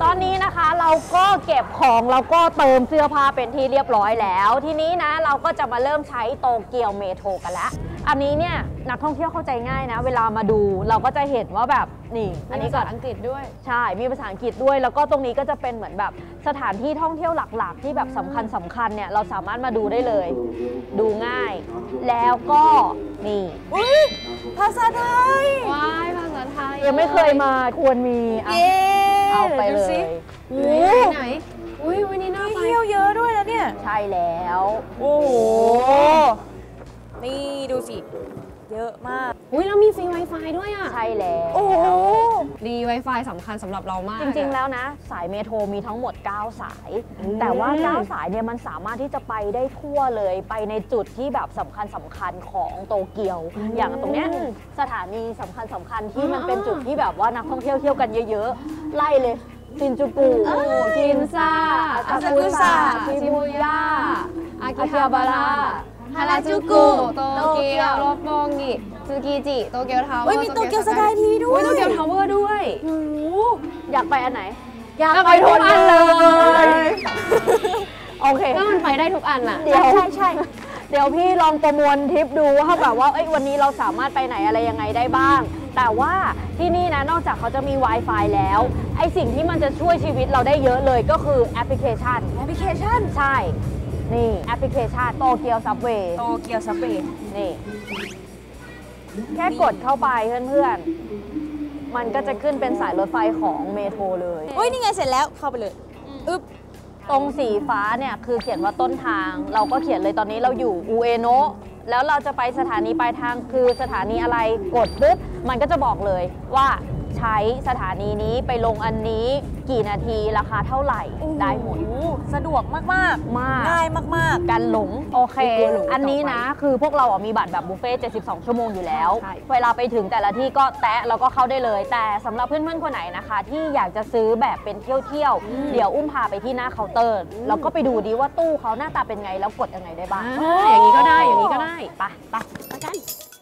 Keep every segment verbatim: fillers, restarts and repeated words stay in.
อนนี้นะคะเราก็เก็บของเราก็เติมเสื้อผ้าเป็นที่เรียบร้อยแล้วทีนี้นะเราก็จะมาเริ่มใช้โตเกียวเมโทรกันแล้วอันนี้เนี่ยนักท่องเที่ยวเข้าใจง่ายนะเวลามาดูเราก็จะเห็นว่าแบบนี่อันนี้ก็อังกฤษด้วยใช่มีภาษาอังกฤษด้วยแล้วก็ตรงนี้ก็จะเป็นเหมือนแบบสถานที่ท่องเที่ยวหลักๆที่แบบสำคัญสำคัญเนี่ยเราสามารถมาดูได้เลยดูง่ายแล้วก็นี่ภาษาไทยว้ายภาษาไทยยังไม่เคยมาควรมีเอาไปเลยโอ้ไหนอุ้ยวันนี้น่าไปเที่ยวเยอะด้วยนะเนี่ยใช่แล้วโอ้โหนี่ดูสิเยอะมากอุ้ยแล้วมีฟรี Wi-Fi ด้วยอ่ะใช่แล้วโอ้โหดี Wi-Fi สำคัญสำหรับเรามากจริงๆแล้วนะสายเมโทรมีทั้งหมดเก้าสายแต่ว่าเก้าสายเนี่ยมันสามารถที่จะไปได้ทั่วเลยไปในจุดที่แบบสำคัญสำคัญของโตเกียวอย่างตรงเนี้ยสถานีสำคัญสำคัญที่มันเป็นจุดที่แบบว่านักท่องเที่ยวเที่ยวกันเยอะๆไล่เลยชินจูกุจินซาอาซากุสะชิบูย่าอากิฮาบาระฮาราจูกุโตเกียวโรบงกิซูกิจิโตเกียวทาวเวอร์มีโตเกียวสกายทีด้วยโตเกียวทาวเวอร์ด้วยอยากไปอันไหนอยากไปทุกอันเลยโอเคก็มันไปได้ทุกอันอ่ะใช่ใช่ใช่เดี๋ยวพี่ลองประมวลทริปดูว่าแบบว่าเอ้ยวันนี้เราสามารถไปไหนอะไรยังไงได้บ้างแต่ว่าที่นี่นะนอกจากเขาจะมี Wi-Fi แล้วไอสิ่งที่มันจะช่วยชีวิตเราได้เยอะเลยก็คือแอปพลิเคชันแอปพลิเคชันใช่นี่แอปพลิเคชันโตเกียวซับเวย์โตเกียวซับเวย์นี่แค่กดเข้าไปเพื่อนๆมันก็จะขึ้นเป็นสายรถไฟของเมโทรเลยเฮ้ยนี่ไงเสร็จแล้วเข้าไปเลยอึ๊บตรงสีฟ้าเนี่ยคือเขียนว่าต้นทางเราก็เขียนเลยตอนนี้เราอยู่อุเอโนะแล้วเราจะไปสถานีปลายทางคือสถานีอะไรกดปุ๊บมันก็จะบอกเลยว่าใช้สถานีนี้ไปลงอันนี้กี่นาทีราคาเท่าไหร่ได้หมดสะดวกมากมากมากง่ายมากๆการหลงโอเคอันนี้นะคือพวกเรามีบัตรแบบบุฟเฟ่ต์เจ็ดสิบสองชั่วโมงอยู่แล้วเวลาไปถึงแต่ละที่ก็แตะแล้วก็เข้าได้เลยแต่สำหรับเพื่อนๆคนไหนนะคะที่อยากจะซื้อแบบเป็นเที่ยวๆเดี๋ยวอุ้มพาไปที่หน้าเคาน์เตอร์แล้วก็ไปดูดีว่าตู้เขาหน้าตาเป็นไงแล้วกดยังไงได้บ้างอย่างนี้ก็ได้อย่างนี้ก็ได้ไปไปไปกัน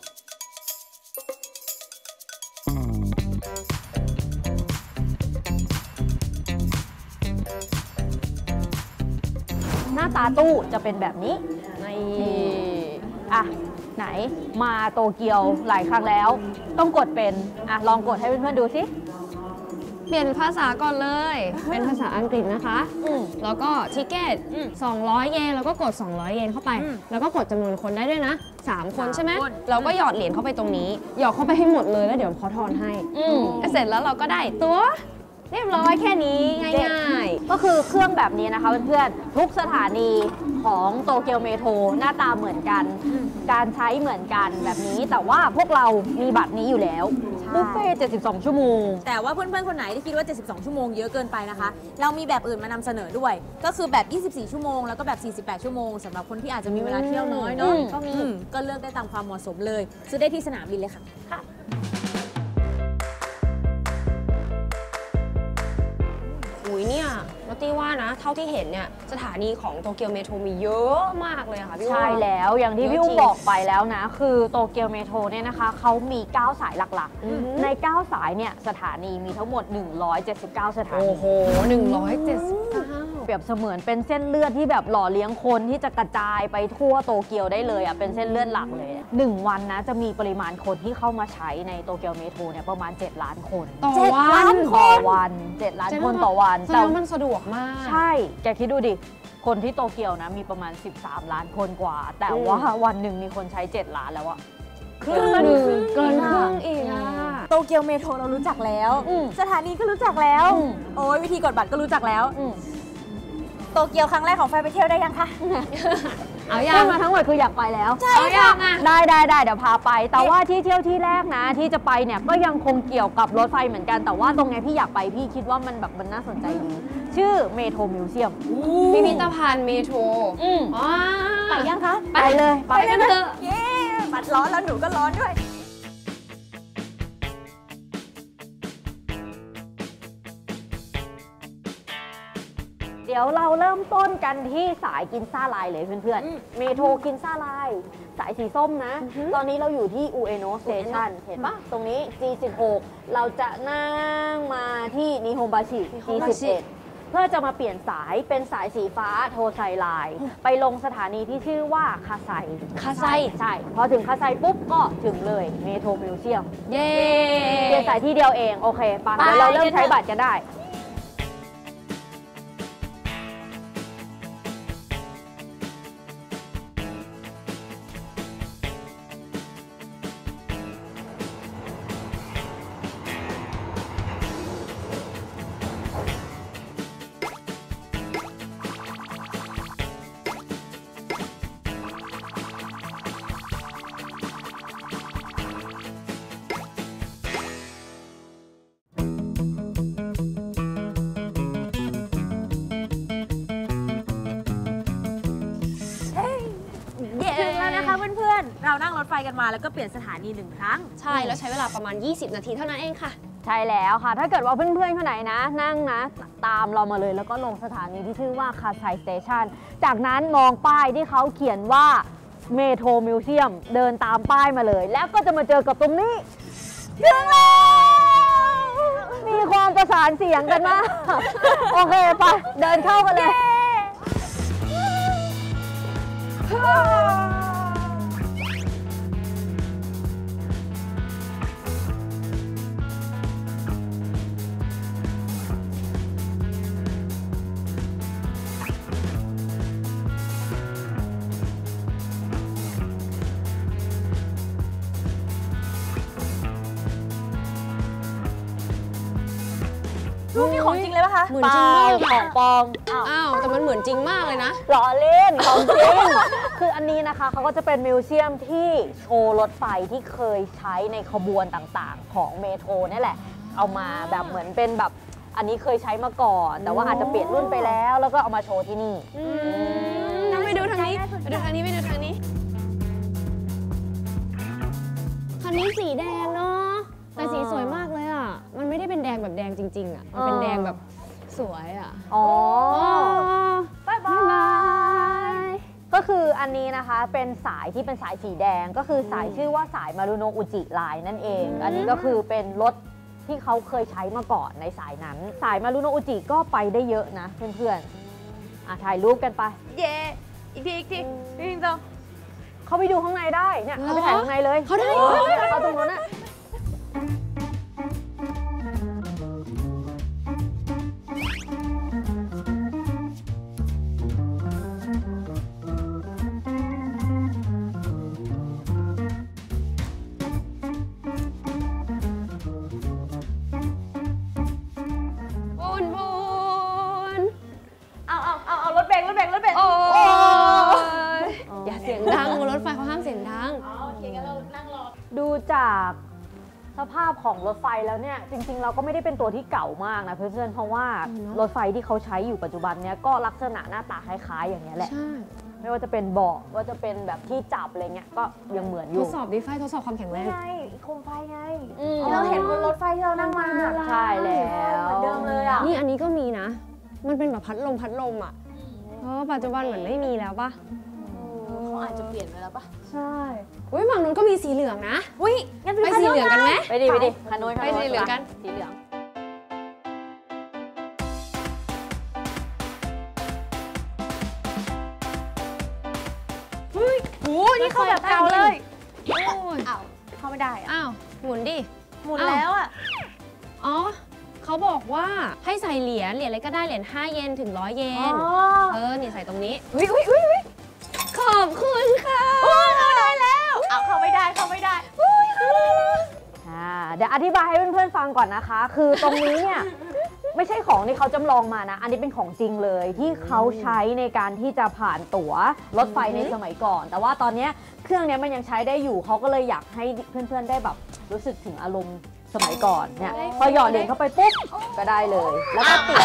หน้าตาตู้จะเป็นแบบนี้นี่อ่ะไหนมาโตเกียวหลายครั้งแล้วต้องกดเป็นอ่ะลองกดให้เพื่อนๆดูสิเปลี่ยนภาษาก่อนเลยเป็นภาษาอังกฤษนะคะแล้วก็ทิเกตสองร้อยเยนแล้วก็กดสองร้อยเยนเข้าไปแล้วก็กดจำนวนคนได้ด้วยนะสามคนใช่ไหมเราก็หยอดเหรียญเข้าไปตรงนี้หยอดเข้าไปให้หมดเลยแล้วเดี๋ยวเขาทอนให้เสร็จแล้วเราก็ได้ตัวเรียบร้อยแค่นี้ง่ายๆก็คือเครื่องแบบนี้นะคะเพื่อนๆทุกสถานีของโตเกียวเมโทรหน้าตาเหมือนกันการใช้เหมือนกันแบบนี้แต่ว่าพวกเรามีบัตรนี้อยู่แล้วบุฟเฟ่ต์เจ็ดสิบสองชั่วโมงแต่ว่าเพื่อนๆคนไหนที่คิดว่าเจ็ดสิบสองชั่วโมงเยอะเกินไปนะคะเรามีแบบอื่นมานำเสนอด้วยก็คือแบบยี่สิบสี่ชั่วโมงแล้วก็แบบสี่สิบแปดชั่วโมงสำหรับคนที่อาจจะมีเวลาเที่ยวน้อยเนาะก็มีก็เลือกได้ตามความเหมาะสมเลยซื้อได้ที่สนามบินเลยค่ะค่ะอุ้ยเนี่ยนัตตี้ว่านะเท่าที่เห็นเนี่ยสถานีของโตเกียวเมโทรมีเยอะมากเลยค่ะพี่ใช่แล้วอย่างที่พี่อุ้มบอกไปแล้วนะคือโตเกียวเมโทรเนี่ยนะคะเขามีเก้าสายหลักๆในเก้าสายเนี่ยสถานีมีทั้งหมดหนึ่งร้อยเจ็ดสิบเก้าสถานีโอ้โหหนึ่งร้อยเจ็ดสิบเก้าเปรียบเสมือนเป็นเส้นเลือดที่แบบหล่อเลี้ยงคนที่จะกระจายไปทั่วโตเกียวได้เลยอ่ะเป็นเส้นเลือดหลักเลยหนึ่งวันนะจะมีปริมาณคนที่เข้ามาใช้ในโตเกียวเมโทรเนี่ยประมาณเจ็ดล้านคนต่อวันต่อวันเจ็ดล้านคนต่อวันแต่มันสะดวกมากใช่แกคิดดูดิคนที่โตเกียวนะมีประมาณสิบสามล้านคนกว่าแต่ว่าวันหนึ่งมีคนใช้เจ็ดล้านแล้วอะครึ่งหนึ่งเกินครึ่งอีกอะโตเกียวเมโทรเรารู้จักแล้วสถานีก็รู้จักแล้วโอ้ยวิธีกดบัตรก็รู้จักแล้วโตเกียวครั้งแรกของแฟนไปเที่ยวได้ยังคะเอาอย่างมาทั้งหมดคืออยากไปแล้วใช่ค่ะได้ได้ได้เดี๋ยวพาไปแต่ว่าที่เที่ยวที่แรกนะที่จะไปเนี่ยก็ยังคงเกี่ยวกับรถไฟเหมือนกันแต่ว่าตรงไงพี่อยากไปพี่คิดว่ามันแบบมันน่าสนใจดีชื่อเมโทรมิวเซียมพิพิธภัณฑ์เมโทรไปยังคะไปเลยไปกันเถอะเย้บัตรร้อนแล้วหนูก็ร้อนด้วยเดี๋ดี๋ยวเราเริ่มต้นกันที่สายกินซ่าลายเลยเพื่อนๆเมโทรกินซ่าลายสายสีส้มนะ ตอนนี้เราอยู่ที่อุเอโนะสเตชันเห็นปะตรงนี้ จี สิบหก เราจะนั่งมาที่นิโฮบาชิ จี สิบเอ็ด เพื่อจะมาเปลี่ยนสายเป็นสายสีฟ้าโทไซไลน์ไปลงสถานีที่ชื่อว่าคาไซคาไซใช่ พอถึงคาไซปุ๊บก็ถึงเลยเมโทรมิวเซียมเย้เปลี่ยนสายที่เดียวเอง โอเคปะเดี๋ยวเราเริ่มใช้บัตรกันได้ถึงแล้วนะคะเพื่อนๆ เรานั่งรถไฟกันมาแล้วก็เปลี่ยนสถานีหนึ่งครั้งใช่แล้วใช้เวลาประมาณ ยี่สิบ นาทีเท่านั้นเองค่ะใช่แล้วค่ะ ถ้าเกิดว่าเพื่อนๆคนไหนนะ นั่งนะตามเรามาเลยแล้วก็ลงสถานีที่ชื่อว่าคาไซสเตชันจากนั้นมองป้ายที่เขาเขียนว่าเมโทรมิวเซียมเดินตามป้ายมาเลย แล้วก็จะมาเจอกับตรงนี้ถึงแล้วมีความประสานเสียงกันมากโอเคไปเดินเข้ากันเลยรูปนี้ของจริงเลยปะคะเหมือนจริงมากของปลอมอ้าวอ้าวแต่มันเหมือนจริงมากเลยนะล้อเล่นของจริง คืออันนี้นะคะเขาก็จะเป็นมิวเซียมที่โชว์รถไฟที่เคยใช้ในขบวนต่างๆ ของเมโทรนี่แหละ เอามาแบบเหมือนเป็นแบบอันนี้เคยใช้มาก่อน แต่ว่าอาจจะเปลี่ยนรุ่นไปแล้ว แล้วก็เอามาโชว์ที่นี่ต้องไปดูทางนี้ ไปดูทางนี้ ไปดูทางนี้ คันนี้สีแดงเนาะ แต่สีสวยมากเลยอ่ะ มันไม่ได้เป็นแดงแบบแดงจริงๆอ่ะ มันเป็นแดงแบบสวยอ่ะอ๋อบ๊ายบายก็คืออันนี้นะคะเป็นสายที่เป็นสายสีแดงก็คือสายชื่อว่าสายมารุโนะอุจิไลน์นั่นเอง อันนี้ก็คือเป็นรถที่เขาเคยใช้มาก่อนในสายนั้น สายมารุโนะอุจิก็ไปได้เยอะนะเพื่อนๆอ่ะถ่ายรูปกันไปเย้ อีกที อีกทีพี่พิงโตเขาไปดูข้างในได้เนี่ยเขาไปถ่ายข้างในเลยเขาได้เขาตรงนั้นอะบุญบุญเอาเอาเอาเอารถเบรกรถเบรกรถเบรกโอ้ยอย่าเสียงดังรถไฟเขาห้ามเสียงดังโอเคงั้นเรานั่งรอดูจากสภาพของรถไฟแล้วเนี่ยจริงๆเราก็ไม่ได้เป็นตัวที่เก่ามากนะเพื่อนๆเพราะว่ารถไฟที่เขาใช้อยู่ปัจจุบันเนี้ยก็ลักษณะหน้าตาคล้ายๆอย่างเงี้ยแหละใช่ไม่ว่าจะเป็นเบาะว่าจะเป็นแบบที่จับอะไรเงี้ยก็ยังเหมือนอทยู่ดสอบดีไฟทดสอบความแข็งแรงไงโคมไฟไงอืมที่เราเห็นบนรถไฟที่เรานั่งมาใช่แล้วเหมือนเดิมเลยอ่ะนี่อันนี้ก็มีนะ มันเป็นแบบพัดลมพัดลมอ่ะเพราะว่าปัจจุบันเหมือนไม่มีแล้วปะเขาอาจจะเปลี่ยนไปแล้วปะใช่อุ้ยฝั่งนู้นก็มีสีเหลืองนะอุ้ยงั้นไปสีเหลืองกันไหมไปดิไปดิคันโน้นไปสีเหลืองกันสีเหลืองโอ้นี่เข้าแบบเก่าเลยโอ้ยอ้าวเข้าไม่ได้อะอ้าวหมุนดิหมุนแล้วอ่ะอ๋อเขาบอกว่าให้ใส่เหรียญเหรียญอะไรก็ได้เหรียญห้าเยนถึงร้อยเยนเออนี่ใส่ตรงนี้อุ้ยอุ้ยอุ้ยอุ้ยขอบคุณค่ะเข้าได้แล้วเอาเข้าไม่ได้เข้าไม่ได้อ่าเดี๋ยวอธิบายให้เพื่อนๆฟังก่อนนะคะ คือตรงนี้เนี่ยไม่ใช่ของที่เขาจำลองมานะ อันนี้เป็นของจริงเลยที่เขาใช้ในการที่จะผ่านตั๋วรถไฟในสมัยก่อน แต่ว่าตอนนี้เครื่องนี้มันยังใช้ได้อยู่เขาก็เลยอยากให้เพื่อนๆได้แบบรู้สึกถึงอารมณ์สมัยก่อนเนี่ยพอหยอดเหรียญเข้าไปปุ๊บก็ได้เลย แล้วก็ติด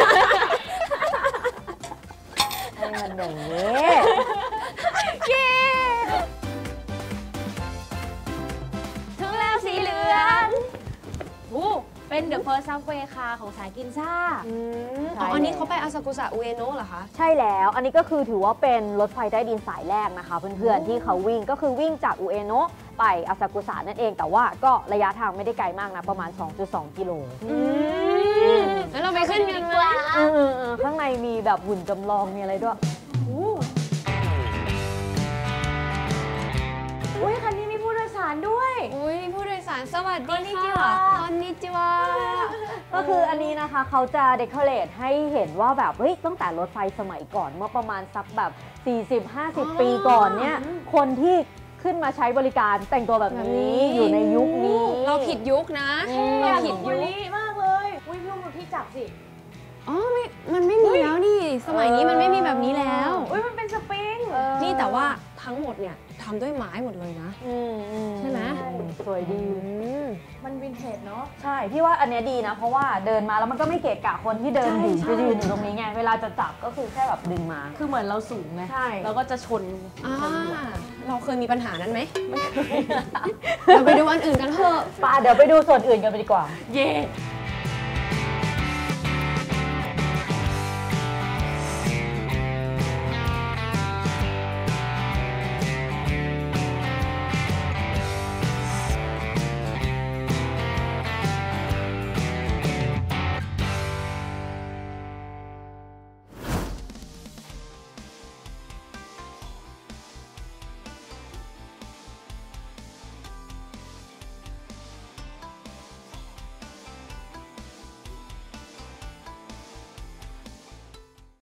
ให้มันอย่างนี้ถึงแล้วสีเหลืองโอ้เป็นเป็น The First Subway Car ของสายกินซ่าอ๋ออันนี้เขาไปอาซากุสะอุเอโนะเหรอคะใช่แล้ว อันนี้ก็คือถือว่าเป็นรถไฟใต้ดินสายแรกนะคะเพื่อนๆที่เขาวิ่งก็คือวิ่งจากอุเอโนะไปอาซากุสะนั่นเอง แต่ว่าก็ระยะทางไม่ได้ไกลมากนะประมาณ สองจุดสอง กิโลแล้วเราไปขึ้นกันไหมเออๆๆข้างในมีแบบหุ่นจำลองมีอะไรด้วยอุ้ยคันนี้มีผู้โดยสารด้วยอุ้ยผู้โดยสารสวัสこんにดีちค่ะはคอนนิจิวะก็คืออันนี้นะคะเขาจะเดคอเรทให้เห็นว่าแบบเฮ้ยตั้งแต่รถไฟสมัยก่อนเมื่อประมาณสักแบบ สี่สิบห้าสิบ ปีก่อนเนี่ยคนที่ขึ้นมาใช้บริการแต่งตัวแบบนี้อยู่ในยุคนี้เราผิดยุคนะ เราผิดยุคมากเลยอุ้ยพี่ลูกดูที่จับสิอ๋อไม่มันไม่มีแล้วนี่ สมัยนี้มันไม่มีแบบนี้แล้วอุ้ยมันเป็นสปริงนี่แต่ว่าทั้งหมดเนี่ยทำด้วยไม้หมดเลยนะอืมอืใช่ไหมสวยดีมันวินเทจเนาะใช่ พี่ว่าอันเนี้ยดีนะ เพราะว่าเดินมาแล้วมันก็ไม่เกะกะคนที่เดินอยู่ใช่จะยืนอยู่ตรงนี้ไง เวลาจะจับก็คือแค่แบบดึงมาคือเหมือนเราสูงไงใช่เราก็จะชนอ่าเราเคยมีปัญหานั้นไหม เราไปดูอันอื่นกันเถอะป่ะเดี๋ยวไปดูส่วนอื่นกันไปดีกว่าเย่